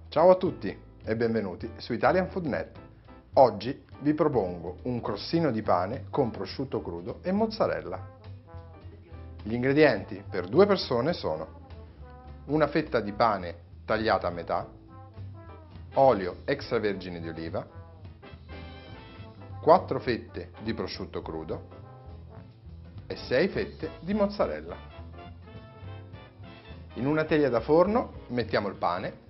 Ciao a tutti e benvenuti su Italian Food Net. Oggi vi propongo un crostino di pane con prosciutto crudo e mozzarella. Gli ingredienti per 2 persone sono una fetta di pane tagliata a metà, olio extravergine di oliva, 4 fette di prosciutto crudo e 6 fette di mozzarella. In una teglia da forno mettiamo il pane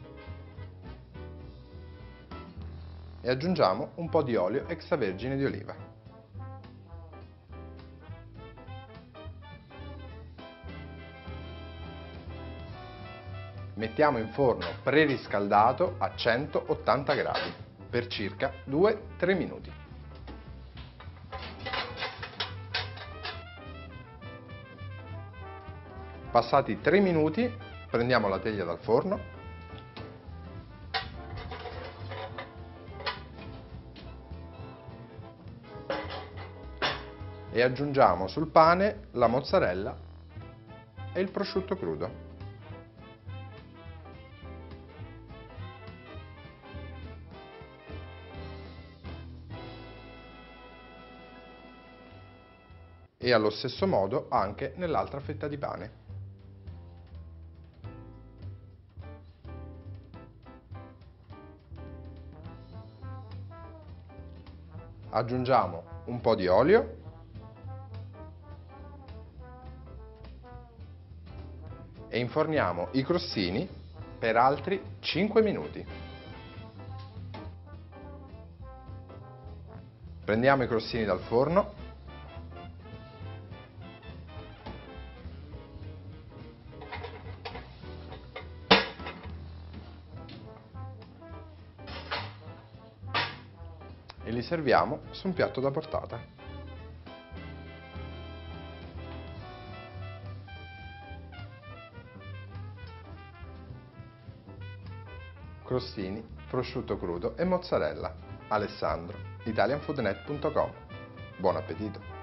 e aggiungiamo un po' di olio extravergine di oliva. Mettiamo in forno preriscaldato a 180 gradi per circa 2-3 minuti. Passati 3 minuti prendiamo la teglia dal forno e aggiungiamo sul pane la mozzarella e il prosciutto crudo. E allo stesso modo anche nell'altra fetta di pane. Aggiungiamo un po' di olio e inforniamo i crostini per altri 5 minuti. Prendiamo i crostini dal forno e li serviamo su un piatto da portata. Crostini, prosciutto crudo e mozzarella. Alessandro, italianfoodnet.com. Buon appetito!